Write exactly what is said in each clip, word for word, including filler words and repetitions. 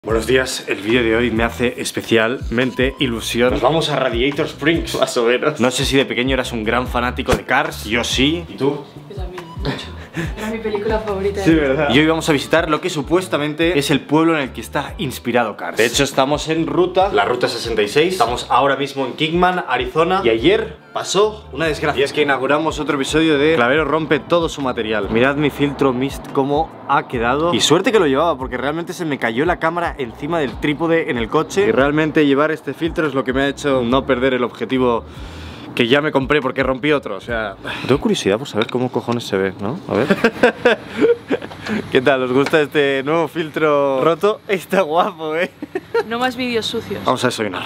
Buenos días, el vídeo de hoy me hace especialmente ilusión. Nos vamos a Radiator Springs, más o menos. No sé si de pequeño eras un gran fanático de Cars, yo sí. ¿Y tú? Yo también, mucho. Era mi película favorita. Sí, ¿verdad? Y hoy vamos a visitar lo que supuestamente es el pueblo en el que está inspirado Cars. De hecho, estamos en ruta, la ruta sesenta y seis. Estamos ahora mismo en Kingman, Arizona. Y ayer pasó una desgracia. Y es que inauguramos otro episodio de Clavero rompe todo su material. Mirad mi filtro Mist cómo ha quedado. Y suerte que lo llevaba, porque realmente se me cayó la cámara encima del trípode en el coche. Y realmente llevar este filtro es lo que me ha hecho no perder el objetivo que ya me compré porque rompí otro. O sea, tengo curiosidad por saber cómo cojones se ve, ¿no? A ver. ¿Qué tal? ¿Os gusta este nuevo filtro roto? Está guapo, ¿eh? No más vídeos sucios. Vamos a desayunar.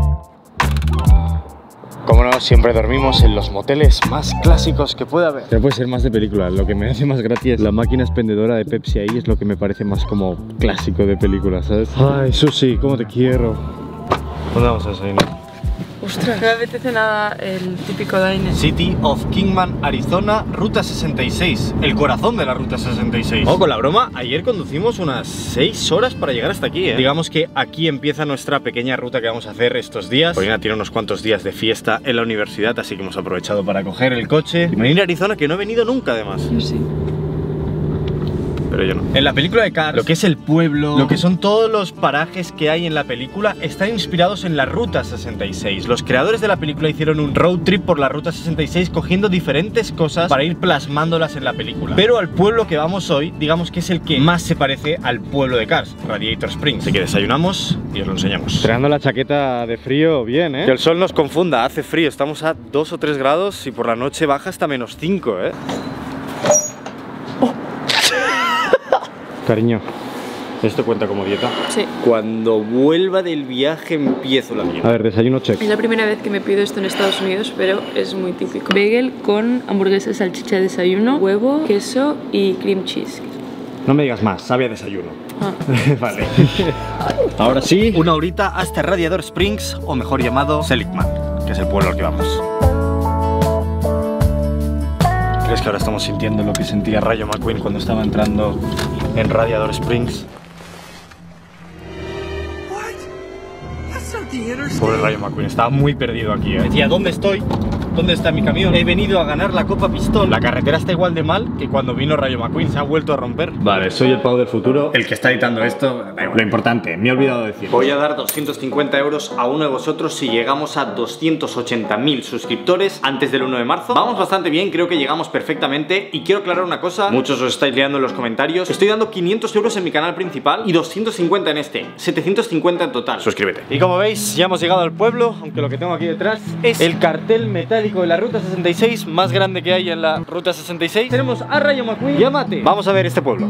Como no, siempre dormimos en los moteles más clásicos que pueda haber. Pero puede ser más de película. Lo que me hace más gracia es la máquina expendedora de Pepsi ahí. Es lo que me parece más como clásico de película, ¿sabes? Ay, Susi, cómo te quiero. ¿Dónde vamos a desayunar? Ostras, no me apetece nada el típico diner. City of Kingman, Arizona, ruta sesenta y seis. El corazón de la ruta sesenta y seis. Oh, con la broma, ayer conducimos unas seis horas para llegar hasta aquí, ¿eh? Digamos que aquí empieza nuestra pequeña ruta que vamos a hacer estos días. Paulina tiene unos cuantos días de fiesta en la universidad, así que hemos aprovechado para coger el coche y venir a Arizona, que no he venido nunca además. Yo sí. Pero yo no. En la película de Cars, lo que es el pueblo, lo que son todos los parajes que hay en la película, están inspirados en la ruta sesenta y seis. Los creadores de la película hicieron un road trip por la ruta sesenta y seis cogiendo diferentes cosas para ir plasmándolas en la película. Pero al pueblo que vamos hoy, digamos que es el que más se parece al pueblo de Cars, Radiator Springs. Así que desayunamos y os lo enseñamos. Estrenando la chaqueta de frío bien, ¿eh? Que el sol nos confunda, hace frío, estamos a dos o tres grados y por la noche baja hasta menos cinco, ¿eh? Cariño, ¿esto cuenta como dieta? Sí. Cuando vuelva del viaje empiezo la dieta. a ver, desayuno check. Es la primera vez que me pido esto en Estados Unidos, pero es muy típico. Bagel con hamburguesa, salchicha de desayuno, huevo, queso y cream cheese. No me digas más. Sabe a desayuno. Ah. Vale. Ahora sí, una horita hasta Radiator Springs, o mejor llamado Seligman, que es el pueblo al que vamos. ¿Crees que ahora estamos sintiendo lo que sentía Rayo McQueen cuando estaba entrando en Radiator Springs? Pobre Rayo McQueen, estaba muy perdido aquí, ¿eh? Decía, ¿dónde estoy? ¿Dónde está mi camión? He venido a ganar la Copa Pistón. La carretera está igual de mal que cuando vino Rayo McQueen, se ha vuelto a romper. Vale, soy el Pau del futuro. El que está editando esto, lo importante, me he olvidado de decir. Voy a dar doscientos cincuenta euros a uno de vosotros si llegamos a doscientos ochenta mil suscriptores antes del uno de marzo. Vamos bastante bien, creo que llegamos perfectamente. Y quiero aclarar una cosa, muchos os estáis liando en los comentarios. Estoy dando quinientos euros en mi canal principal y doscientos cincuenta en este, setecientos cincuenta en total. Suscríbete. Y como veis, ya hemos llegado al pueblo, aunque lo que tengo aquí detrás es el cartel metálico de la ruta sesenta y seis, más grande que hay en la ruta sesenta y seis. Tenemos a Rayo McQueen y a Mate. Vamos a ver este pueblo.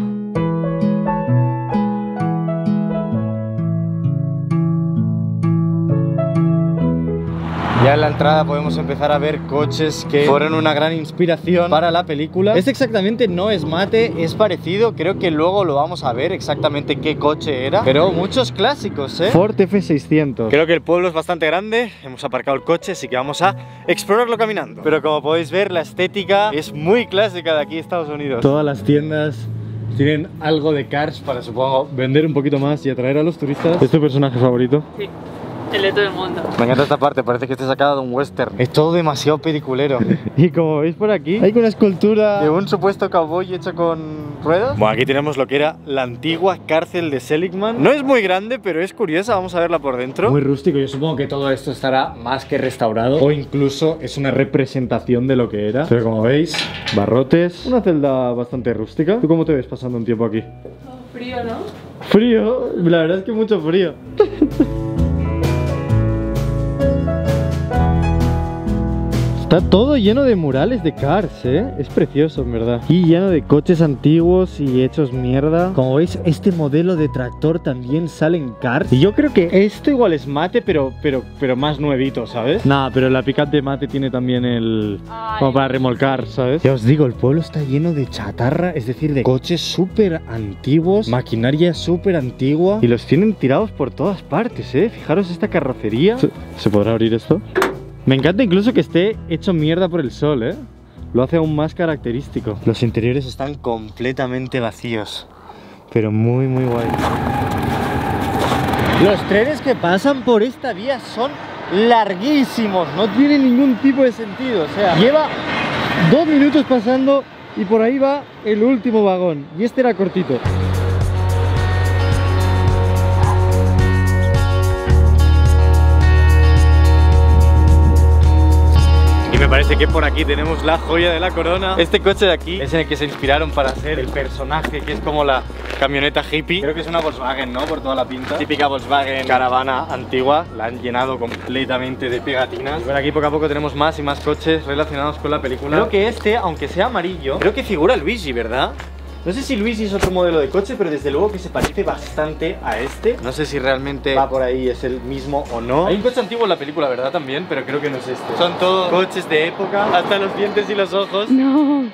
Ya en la entrada podemos empezar a ver coches que fueron una gran inspiración para la película. Este exactamente no es Mate, es parecido. Creo que luego lo vamos a ver exactamente qué coche era. Pero muchos clásicos, ¿eh? Ford F seiscientos. Creo que el pueblo es bastante grande. Hemos aparcado el coche, así que vamos a explorarlo caminando. Pero como podéis ver, la estética es muy clásica de aquí, Estados Unidos. Todas las tiendas tienen algo de Cars para, supongo, vender un poquito más y atraer a los turistas. ¿Es tu personaje favorito? Sí. El de todo el mundo. Me encanta esta parte, parece que esté sacada de un western. Es todo demasiado peliculero. Y como veis por aquí, hay una escultura de un supuesto cowboy hecho con ruedas. Bueno, aquí tenemos lo que era la antigua cárcel de Seligman. No es muy grande, pero es curiosa, vamos a verla por dentro. muy rústico. Yo supongo que todo esto estará más que restaurado, o incluso es una representación de lo que era. Pero como veis, barrotes, una celda bastante rústica. ¿Tú cómo te ves pasando un tiempo aquí? Oh, frío, ¿no? Frío, la verdad es que mucho frío. Está todo lleno de murales de Cars, ¿eh? Es precioso, en verdad. Y lleno de coches antiguos y hechos mierda. Como veis, este modelo de tractor también sale en Cars. Y yo creo que esto igual es Mate, pero, pero, pero más nuevito, ¿sabes? Nah, pero la pickup de Mate tiene también el... Ay, como para remolcar, ¿sabes? Ya os digo, el pueblo está lleno de chatarra, es decir, de coches súper antiguos, maquinaria súper antigua. Y los tienen tirados por todas partes, ¿eh? Fijaros esta carrocería. ¿Se, ¿se podrá abrir esto? Me encanta incluso que esté hecho mierda por el sol, ¿eh? Lo hace aún más característico. Los interiores están completamente vacíos, pero muy, muy guay. Los trenes que pasan por esta vía son larguísimos, no tiene ningún tipo de sentido. O sea, lleva dos minutos pasando y por ahí va el último vagón. Y este era cortito. Me parece que por aquí tenemos la joya de la corona. Este coche de aquí es en el que se inspiraron para hacer el personaje, que es como la camioneta hippie. Creo que es una Volkswagen, ¿no? Por toda la pinta. Típica Volkswagen caravana antigua. La han llenado completamente de pegatinas. Y por aquí poco a poco tenemos más y más coches relacionados con la película. Creo que este, aunque sea amarillo, creo que figura Luigi, ¿verdad? No sé si Luigi es otro modelo de coche, pero desde luego que se parece bastante a este. No sé si realmente va por ahí, es el mismo o no. Hay un coche antiguo en la película, ¿verdad? También, pero creo que no es este. Son todos coches de época, hasta los dientes y los ojos. No.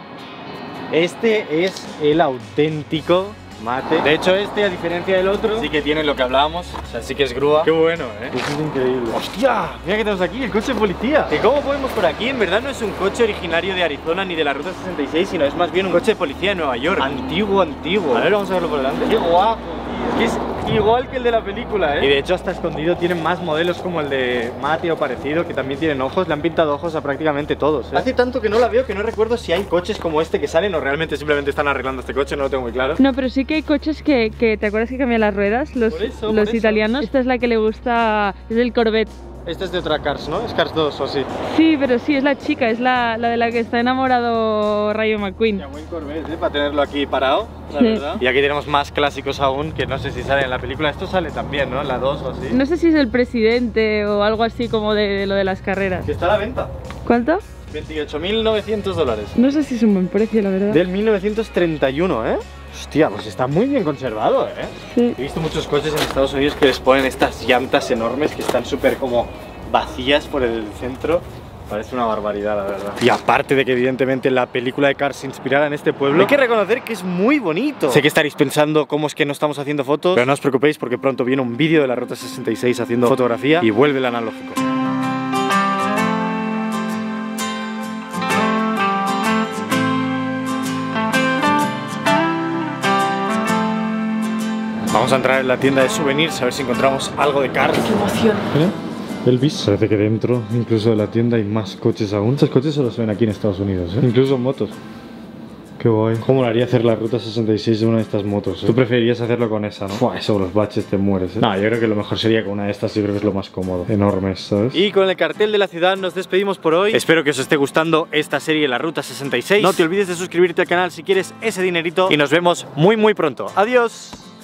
Este es el auténtico mate. De hecho, este, a diferencia del otro, sí que tiene lo que hablábamos. O sea, sí que es grúa. Qué bueno, ¿eh? Esto es increíble. ¡Hostia! Mira que tenemos aquí, el coche de policía. ¿Y cómo podemos por aquí? En verdad no es un coche originario de Arizona ni de la Ruta sesenta y seis, sino es más bien un coche de policía de Nueva York. Antiguo, antiguo. A ver, vamos a verlo por delante. ¡Qué guapo! Que es igual que el de la película, ¿eh? Y de hecho hasta escondido tienen más modelos como el de Mate o parecido, que también tienen ojos. Le han pintado ojos a prácticamente todos, ¿eh? Hace tanto que no la veo que no recuerdo si hay coches como este que salen o realmente simplemente están arreglando este coche, no lo tengo muy claro. No, pero sí que hay coches que, que ¿te acuerdas que cambian las ruedas? Los, Por eso, los por italianos. eso. Esta es la que le gusta, es el Corvette. Este es de otra Cars, ¿no? Es Cars dos o así. Sí, pero sí, es la chica, es la, la de la que está enamorado Rayo McQueen. Ya, buen Corvette, ¿eh? Para tenerlo aquí parado, la Sí. verdad. Y aquí tenemos más clásicos aún, que no sé si sale en la película. Esto sale también, ¿no? En la dos o así. No sé si es el presidente o algo así como de, de lo de las carreras. Que está a la venta. ¿Cuánto? veintiocho mil novecientos dólares. No sé si es un buen precio, la verdad. Del mil novecientos treinta y uno, ¿eh? Hostia, pues está muy bien conservado, ¿eh? Sí. He visto muchos coches en Estados Unidos que les ponen estas llantas enormes que están súper como vacías por el centro. Parece una barbaridad, la verdad. Y aparte de que evidentemente la película de Cars se inspirara en este pueblo, hay que reconocer que es muy bonito. Sé que estaréis pensando cómo es que no estamos haciendo fotos, pero no os preocupéis porque pronto viene un vídeo de la Ruta sesenta y seis haciendo fotografía y vuelve el analógico. Vamos a entrar en la tienda de souvenirs a ver si encontramos algo de Cars. ¡Qué emoción! ¿Eh? Elvis. Parece que dentro, incluso de la tienda, hay más coches aún. Estos coches solo se ven aquí en Estados Unidos, ¿eh? Incluso motos. Qué guay. ¿Cómo haría hacer la Ruta sesenta y seis de una de estas motos? ¿eh? Tú preferirías hacerlo con esa, ¿no? Fua, eso con los baches te mueres, ¿eh? No, yo creo que lo mejor sería con una de estas. Yo creo que es lo más cómodo. Enormes, ¿sabes? Y con el cartel de la ciudad nos despedimos por hoy. Espero que os esté gustando esta serie, la Ruta sesenta y seis. No te olvides de suscribirte al canal si quieres ese dinerito. Y nos vemos muy muy pronto. ¡Adiós!